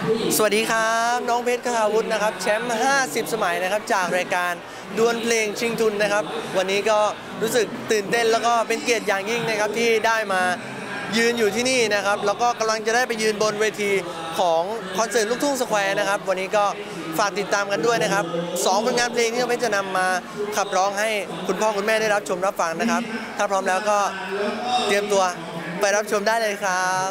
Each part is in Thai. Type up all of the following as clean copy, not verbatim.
สวัสดีครับน้องเพชรคทาวุฒินะครับแชมป์50 สมัยนะครับจากรายการดวลเพลงชิงทุนนะครับวันนี้ก็รู้สึกตื่นเต้นแล้วก็เป็นเกียรติอย่างยิ่งนะครับที่ได้มายืนอยู่ที่นี่นะครับแล้วก็กำลังจะได้ไปยืนบนเวทีของคอนเสิร์ตลูกทุ่งสแควร์นะครับวันนี้ก็ฝากติดตามกันด้วยนะครับ2 ผลงานเพลงที่น้องเพชรจะนำมาขับร้องให้คุณพ่อคุณแม่ได้รับชมรับฟังนะครับถ้าพร้อมแล้วก็เตรียมตัวไปรับชมได้เลยครับ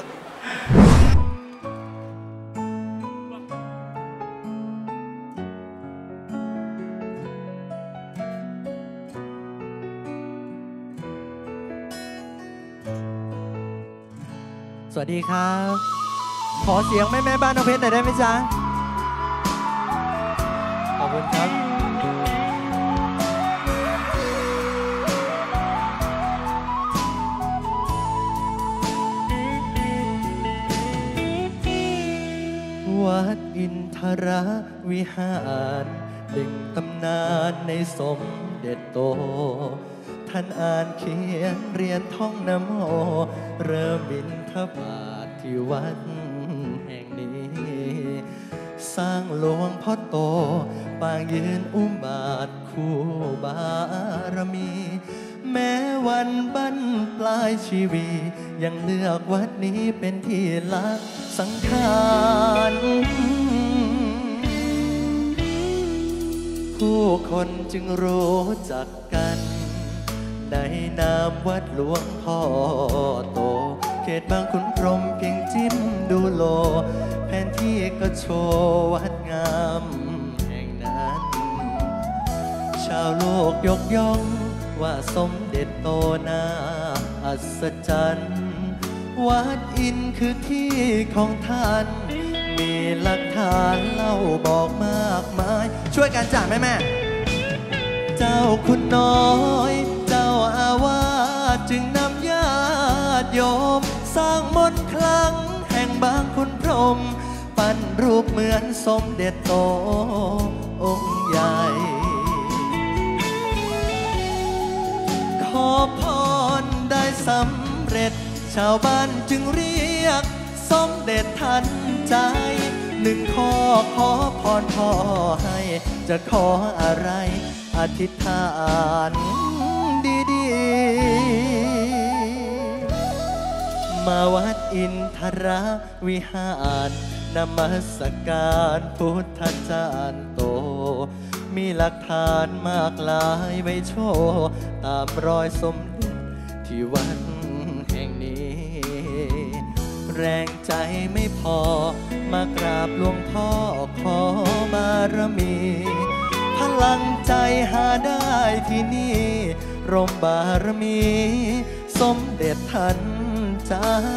สวัสดีครับขอเสียงแม่บ้านน้องเพชรหน่อยได้ไหมจ๊ะขอบคุณครับวัดอินทรวิหารเด่งตำนานในสมเด็จโตท่านอ่านเขียนเรียนท่องนโมเริ่มบิณฑบาตที่วัดแห่งนี้สร้างหลวงพ่อโตปางยืนอุบาทคู่บารมีแม้วันบั้นปลายชีวียังเลือกวัดนี้เป็นที่ละสังขารผู้คนจึงรู้จักกันในนามวัดหลวงพ่อโตเขตบางขุนพรหมเพียงจิ้มดูโลแผนที่ก็โชว์วัดงามแห่งนั้นชาวโลกยกย่องว่าสมเด็จโตน่าอัศจรรย์วัดอินคือที่ของท่านมีหลักฐานเล่าบอกมากมายช่วยกันจ่าแม่เจ้าคุณน้อยเจ้าอาวาสจึงนำญาติโยมสร้างมนต์คลังแห่งบางขุนพรหมปั้นรูปเหมือนสมเด็จโตองค์ใหญ่ขอพรได้สำเร็จชาวบ้านจึงเรียกสมเด็จทันใจ1 ข้อขอพรพ่อให้จะขออะไรอธิษฐานดีๆมาวัดอินทรวิหารนมัสการพุทธจารย์โตมีหลักฐานมากลายไว้โชว์ตามรอยสมเด็จที่วัดแห่งนี้แรงใจไม่พอมากราบหลวงพ่อขอบารมีพลังใจหาได้ที่นี่ร่มบารมีสมเด็จทันใจ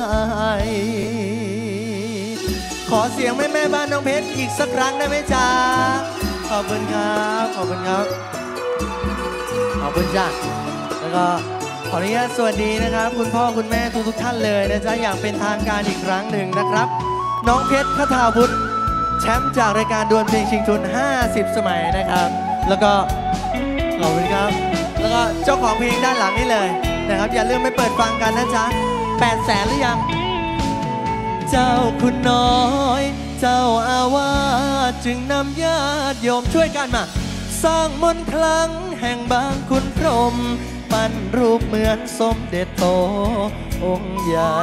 ขอเสียงแม่บ้านน้องเพชรอีกสักครั้งได้ไหมจ๊ะขอบคุณครับขอบคุณครับขอบคุณจ้ะแล้วก็ขออนุญาตสวัสดีนะครับคุณพ่อคุณแม่ทุกท่านเลยนะจ๊ะอย่างเป็นทางการอีกครั้งหนึ่งนะครับน้องเพชรคทาวุฒิแชมป์จากรายการดวลเพลงชิงทุน50 สมัยนะครับแล้วก็ขอบคุณครับแล้วก็เจ้าของเพลงด้านหลังนี่เลยนะครับอย่าลืมไปเปิดฟังกันนะจ๊ะ800,000หรือยังเจ้าคุณน้อยเจ้าอาวาสจึงนำญาติโยมช่วยกันมาสร้างมนต์คลังแห่งบางขุนพรหมปั้นรูปเหมือนสมเด็จโตองค์ใหญ่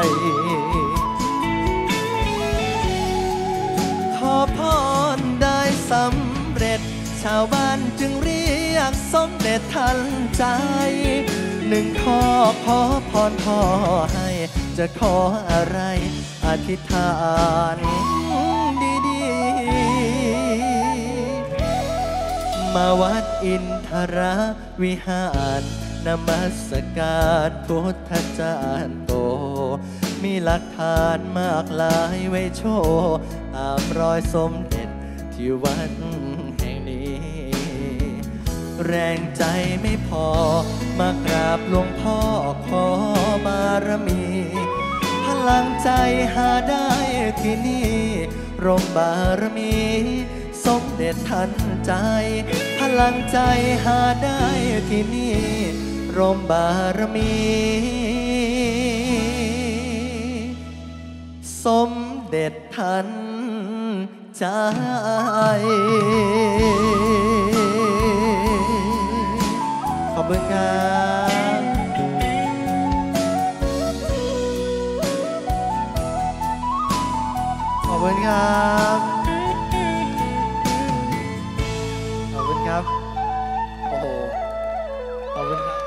ขอพรได้สำเร็จชาวบ้านจึงเรียกสมเด็จทันใจ1 ข้อขอพรพ่อให้จะขออะไรอธิษฐานดีๆมาวัดอินทรวิหารนมัสการพุทธจารย์โตมีหลักฐานมากลายไว้โชว์ตามรอยสมเด็จที่วัดแห่งนี้แรงใจไม่พอมากราบหลวงพ่อขอบารมีพลังใจหาได้ที่นี่ร่มบารมีสมเด็จทันใจพลังใจหาได้ที่นี่ร่มบารมีสมเด็จทันใจขอบคุณครับขอบคุณครับขอบคุณครับโอ้โหขอบคุณครับ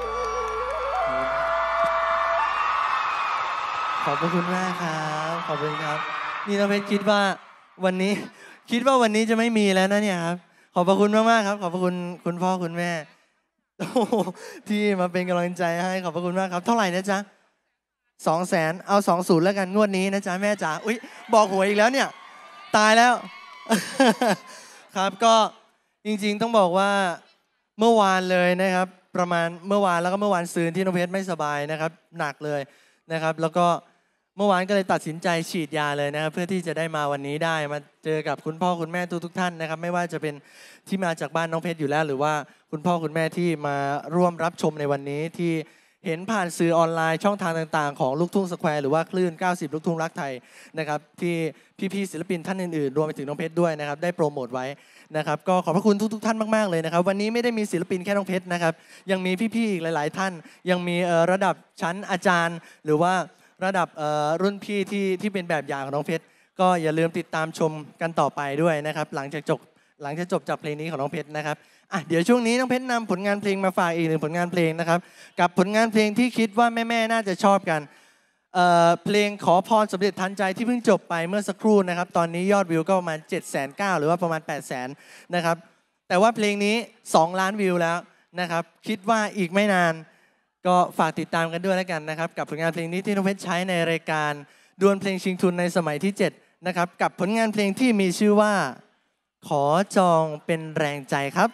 ขอบคุณมากครับขอบคุณครับนี่น้องเพชรคิดว่าวันนี้จะไม่มีแล้วนะเนี่ยครับขอบคุณมากๆครับขอบคุณคุณพ่อคุณแม่ที่มาเป็นกำลังใจให้ขอบคุณมากครับเท่าไหร่นะจ๊ะ200,000เอา20แล้วกันงวดนี้นะจ๊ะแม่จ๋าอุ๊ยบอกหวยอีกแล้วเนี่ยตายแล้ว ครับก็จริงๆต้องบอกว่าเมื่อวานเลยนะครับประมาณเมื่อวานแล้วก็เมื่อวานซืนที่น้องเพชรไม่สบายนะครับหนักเลยนะครับแล้วก็เมื่อวานก็เลยตัดสินใจฉีดยาเลยนะครับเพื่อที่จะได้มาวันนี้ได้มาเจอกับคุณพ่อคุณแม่ทุกท่านนะครับไม่ว่าจะเป็นที่มาจากบ้านน้องเพชรอยู่แล้วหรือว่าคุณพ่อคุณแม่ที่มาร่วมรับชมในวันนี้ที่เห็นผ่านสื่อออนไลน์ช่องทางต่างๆของลูกทุ่งสแควร์หรือว่าคลื่น90ลูกทุ่งรักไทยนะครับที่พี่ๆศิลปินท่านอื่นๆรวมไปถึงน้องเพชรด้วยนะครับได้โปรโมทไว้นะครับก็ขอบพระคุณทุกท่านมากๆเลยนะครับวันนี้ไม่ได้มีศิลปินแค่น้องเพชรนะครับยังมีพี่ๆอีกหลายๆท่านยังมีระดับชั้นอาจารย์หรือว่าระดับรุ่นพี่ที่เป็นแบบอย่างของน้องเพชรก็อย่าลืมติดตามชมกันต่อไปด้วยนะครับหลังจากจบจากเพลงนี้ของน้องเพชรนะครับเดี๋ยวช่วงนี้น้องเพชรนำผลงานเพลงมาฝากอีกหนึ่งผลงานเพลงนะครับกับผลงานเพลงที่คิดว่าแม่ๆน่าจะชอบกันเพลงขอพรสำเร็จทันใจที่เพิ่งจบไปเมื่อสักครู่นะครับตอนนี้ยอดวิวก็ประมาณ 790,000 หรือว่าประมาณ 800,000 นะครับแต่ว่าเพลงนี้2 ล้านวิวแล้วนะครับคิดว่าอีกไม่นานก็ฝากติดตามกันด้วยแล้วกันนะครับกับผลงานเพลงนี้ที่น้องเพชรใช้ในรายการดวลเพลงชิงทุนในสมัยที่7นะครับกับผลงานเพลงที่มีชื่อว่าขอจองเป็นแรงใจครับ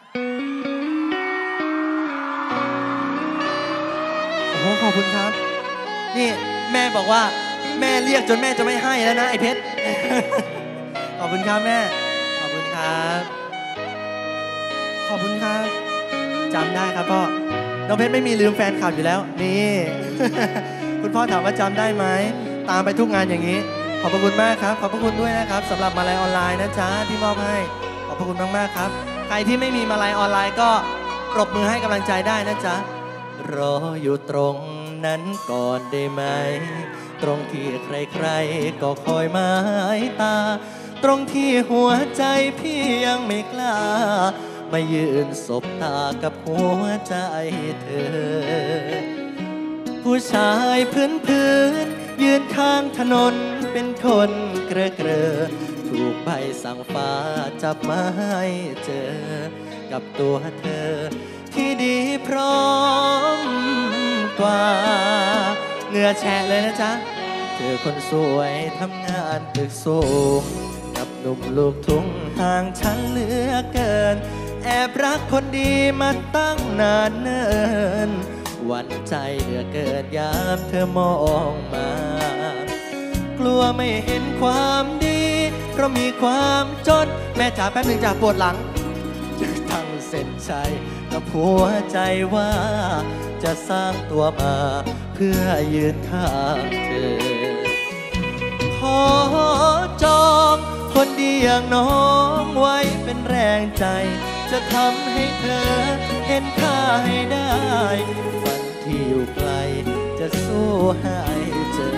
โอ้โหขอบคุณครับนี่แม่บอกว่าแม่เรียกจนแม่จะไม่ให้แล้วนะไอ้เพชร ขอบคุณครับแม่ขอบคุณครับขอบคุณครับจำได้ครับพ่อน้องเพชรไม่มีลืมแฟนคลับอยู่แล้วนี่ คุณพ่อถามว่าจำได้ไหมตามไปทุกงานอย่างนี้ขอบคุณมากครับขอบคุณด้วยนะครับสำหรับมาลัยออนไลน์นะจ๊ะที่มอบให้ขอบคุณมากๆครับใครที่ไม่มีมาลัยออนไลน์ก็ปรบมือให้กำลังใจได้นะจ๊ะรออยู่ตรงนั้นก่อนได้ไหมตรงที่ใครๆก็คอยหมายตาตรงที่หัวใจพี่ยังไม่กล้ามายืนสบตากับหัวใจเธอผู้ชายพื้นยืนข้างถนนเป็นคนเกลอถูกใบสั่งฟ้าจับมาให้เจอกับตัวเธอที่ดีพร้อมกว่าเหงื่อแฉะเลยนะจ๊ะเธอคนสวยทำงานตึกสูงกับหนุ่มลูกทุ่งห่างฉันเหลือเกินแอบรักคนดีมาตั้งนานเนิ่นหวั่นใจเหลือเกินยามเธอมองมากลัวไม่เห็นความดีเพราะมีความจนแม่จ๋าแป๊บหนึ่งจ๋าปวดหลังทั้งเส้นชัยกับหัวใจว่าจะสร้างตัวมาเพื่อยืนข้างเธอขอจองคนดีอย่างน้องไว้เป็นแรงใจจะทำให้เธอเห็นค่าให้ได้ฝันที่อยู่ไกลจะสู้ให้เจอ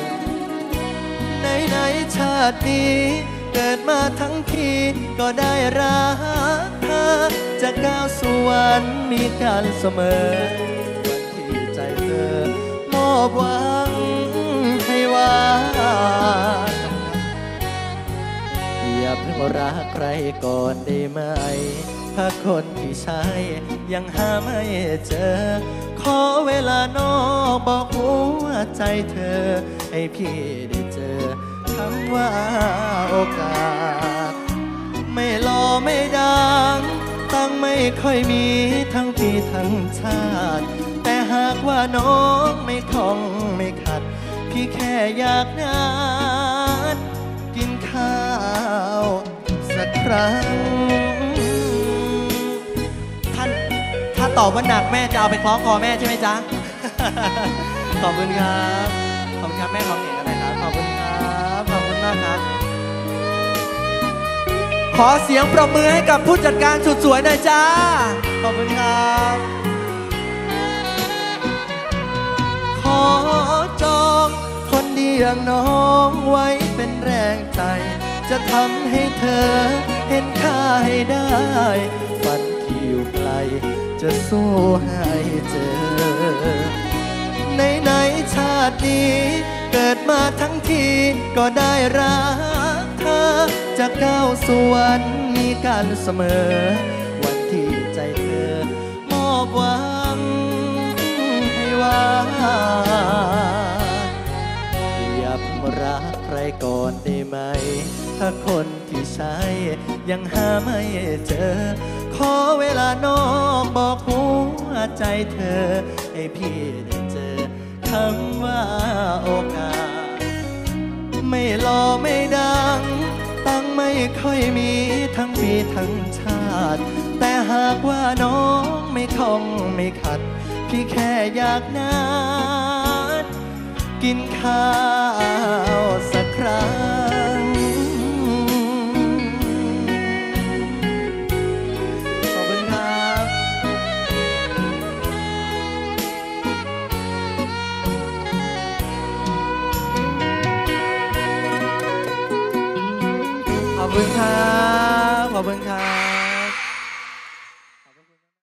ในชาตินี้เกิดมาทั้งทีก็ได้รักเธอจะก้าวสู่วันมีกันเสมอวันที่ใจเธอมอบหวังให้ว่าอย่าเพิ่งรักใครก่อนได้ไหมถ้าคนที่ใช่ยังหาไม่เจอขอเวลานอกบอกหัวใจเธอให้พี่ได้เจอคำว่าโอกาสไม่หล่อไม่ดังตั้งไม่ค่อยมีทั้งปีทั้งชาติแต่หากว่าน้องไม่คล่องไม่ขัดพี่แค่อยากนัดกินข้าวสักครั้งถ้าตอบว่าหนักแม่จะเอาไปคล้องคอแม่ใช่ไหมจ๊ะ ขอบคุณครับขอบคุณครับแม่ของเอกอะไรครับขอบคุณครับขอบคุณมากครับขอเสียงปรบมือให้กับผู้จัดการสุดสวยหน่อยจ้าขอบคุณครับ ขอจองคนดีอย่างน้องไว้เป็นแรงใจ จะทำให้เธอเห็นค่าให้ได้ ฝันที่อยู่ไกล จะสู้ให้เจอ ในชาตินี้เกิดมาทั้งทีก็ได้รักเธอ จะก้าวสู่วันมีกันเสมอ วันที่ใจเธอมอบหวังให้ว่าอย่ารักใครก่อนได้ไหม ถ้าคนที่ใช่ยังหาไม่เจอ ขอเวลาน้องบอกหัวใจเธอ ให้พี่ได้เจอคำว่าโอกาส ไม่หล่อไม่ดัง ตังไม่ค่อยมีทั้งปีทั้งชาติ แต่หากว่าน้องไม่ท่องไม่ขัด พี่แค่อยากนัดกินข้าวสักครั้ง ขอบคุณครับขอบคุณครับขอบคุณครับ